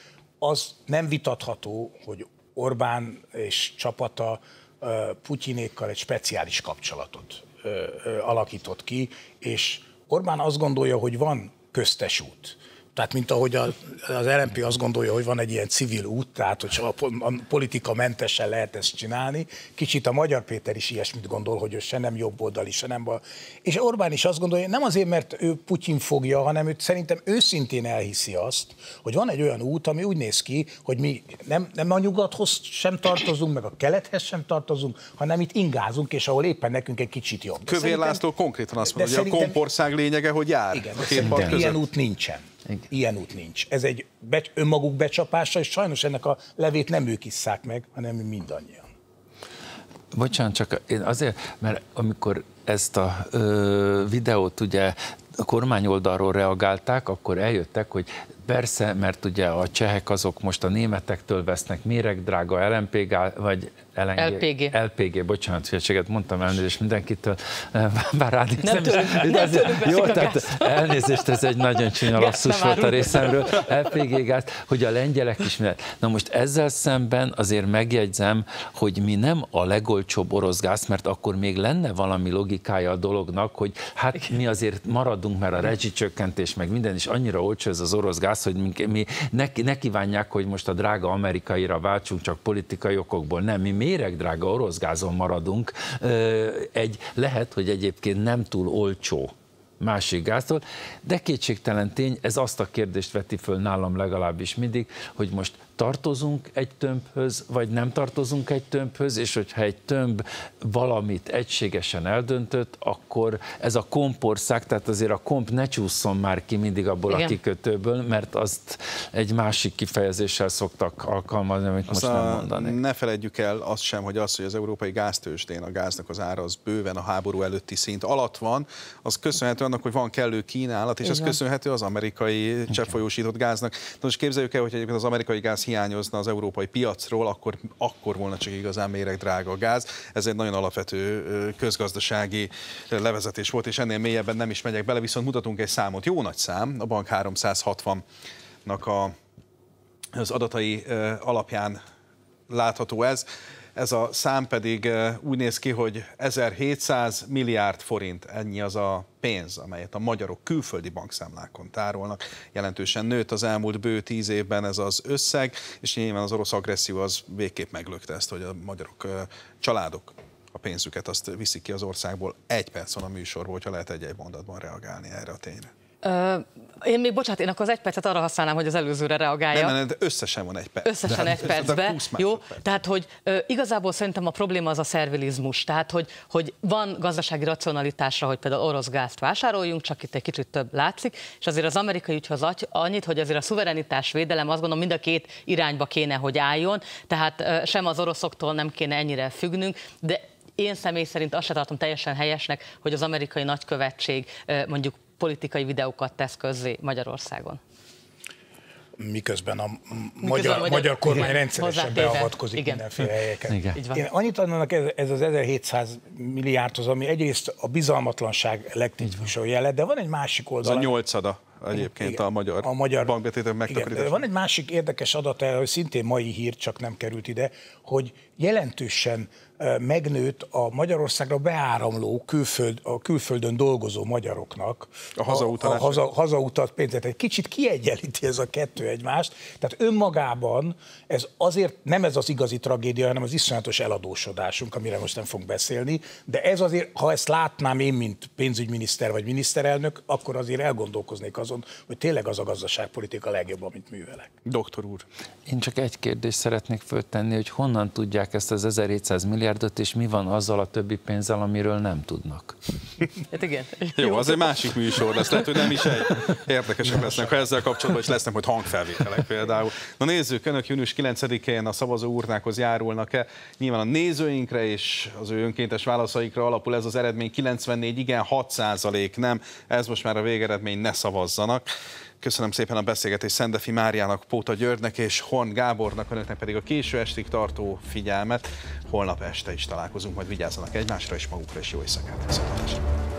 az nem vitatható, hogy Orbán és csapata Putyinékkal egy speciális kapcsolatot alakított ki, és Orbán azt gondolja, hogy van köztes út. Tehát mint ahogy az LMP azt gondolja, hogy van egy ilyen civil út, tehát hogy a politika mentesen lehet ezt csinálni. Kicsit a Magyar Péter is ilyesmit gondol, hogy ő se nem jobboldali, se nem bal. És Orbán is azt gondolja, nem azért, mert ő Putyin fogja, hanem őt szerintem őszintén elhiszi azt, hogy van egy olyan út, ami úgy néz ki, hogy mi nem a nyugathoz sem tartozunk, meg a kelethez sem tartozunk, hanem itt ingázunk, és ahol éppen nekünk egy kicsit jobb. Kövér László konkrétan azt mondja, hogy a kompország lényege, hogy jár. Igen, a két part között. Ilyen út nincsen. Igen. Ilyen út nincs. Ez egy önmaguk becsapása, és sajnos ennek a levét nem ők isszák meg, hanem mi mindannyian. Bocsánat, csak én azért, mert amikor ezt a videót ugye a kormányoldalról reagálták, akkor eljöttek, hogy persze, mert ugye a csehek azok most a németektől vesznek méregdrága LMP vagy LPG, bocsánat, hülyeséget mondtam, elnézést mindenkitől, bár rád jó, tehát elnézést, ez egy nagyon csúnya lasszus volt a részemről, LPG gáz, hogy a lengyelek is mindent. Na most ezzel szemben azért megjegyzem, hogy mi nem a legolcsóbb orosz gáz, mert akkor még lenne valami logikája a dolognak, hogy hát mi azért maradunk, mert a rezsicsökkentés meg minden is annyira olcsó ez az orosz gáz, hogy mi ne kívánják, hogy most a drága amerikaira váltsunk csak politikai okokból. Nem, mi méregdrága orosz gázon maradunk. Lehet, hogy egyébként nem túl olcsó másik gáztól, de kétségtelen tény, ez azt a kérdést veti föl nálam legalábbis mindig, hogy most tartozunk egy tömbhöz, vagy nem tartozunk egy tömbhöz, és hogyha egy tömb valamit egységesen eldöntött, akkor ez a kompország, tehát azért a komp ne csúszson már ki mindig abból a kikötőből, mert azt egy másik kifejezéssel szoktak alkalmazni, amit most nem mondanék. Ne feledjük el azt sem, hogy az, hogy az európai gáztőzsdén a gáznak az ára az bőven a háború előtti szint alatt van, az köszönhető annak, hogy van kellő kínálat, és ez köszönhető az amerikai cseppfolyósított gáznak. De most képzeljük el, hogy egyébként az amerikai gáz hiányozna az európai piacról, akkor volna csak igazán méregdrága a gáz. Ez egy nagyon alapvető közgazdasági levezetés volt, és ennél mélyebben nem is megyek bele, viszont mutatunk egy számot. Jó nagy szám, a Bank 360-nak az adatai alapján látható ez. Ez a szám pedig úgy néz ki, hogy 1700 milliárd forint, ennyi az a pénz, amelyet a magyarok külföldi bankszámlákon tárolnak. Jelentősen nőtt az elmúlt bő 10 évben ez az összeg, és nyilván az orosz agresszió az végképp meglökte ezt, hogy a magyarok, családok a pénzüket azt viszik ki az országból. 1 perc van a műsorból, hogyha lehet egy mondatban reagálni erre a tényre. Én akkor az 1 percet arra használnám, hogy az előzőre reagáljak. Nem, de összesen van 1 perc. Összesen 1 percben, jó? Tehát, hogy igazából szerintem a probléma az a szervilizmus. Tehát, hogy van gazdasági racionalitásra, hogy például orosz gázt vásároljunk, csak itt egy kicsit több látszik, és azért az amerikai ügyhöz annyit, hogy azért a szuverenitás védelem, azt gondolom, mind a két irányba kéne, hogy álljon, tehát sem az oroszoktól nem kéne ennyire függnünk, de én személy szerint azt se tartom teljesen helyesnek, hogy az amerikai nagykövetség mondjuk politikai videókat tesz közzé Magyarországon. Miközben a magyar kormány rendszeresen beavatkozik mindenféle helyeken. Én annyit adnának ez az 1700 milliárdhoz, ami egyrészt a bizalmatlanság legtipikusebb jele, de van egy másik oldal. Az a 8-ada egyébként a magyar bankbetétek megtakarítása. Van egy másik érdekes adat, hogy szintén mai hír, csak nem került ide, hogy jelentősen megnőtt a Magyarországra beáramló a külföldön dolgozó magyaroknak a hazautat pénzet. Egy kicsit kiegyenlíti ez a kettő egymást, tehát önmagában ez azért nem ez az igazi tragédia, hanem az iszonyatos eladósodásunk, amire most nem fogunk beszélni, de ez azért, ha ezt látnám én, mint pénzügyminiszter vagy miniszterelnök, akkor azért elgondolkoznék azon, hogy tényleg az a gazdaságpolitika legjobb, amit művelek. Doktor úr. Én csak egy kérdést szeretnék föltenni, hogy honnan tudják ezt az 1700 milliárdot, és mi van azzal a többi pénzzel, amiről nem tudnak? Hát igen. Jó, az egy másik műsor lesz, lehet, hogy nem is érdekesek lesznek, ha ezzel kapcsolatban is lesznek majd hangfelvételek például. Na nézzük, önök június 9-én a szavazó urnákhoz járulnak-e? Nyilván a nézőinkre és az ő önkéntes válaszaikra alapul ez az eredmény, 94 igen, 6% nem. Ez most már a végeredmény, ne szavazzanak. Köszönöm szépen a beszélgetést Szendefi Máriának, Póta Györgynek és Horn Gábornak, önöknek pedig a késő estig tartó figyelmet. Holnap este is találkozunk, majd vigyázzanak egymásra és magukra, és jó éjszakát!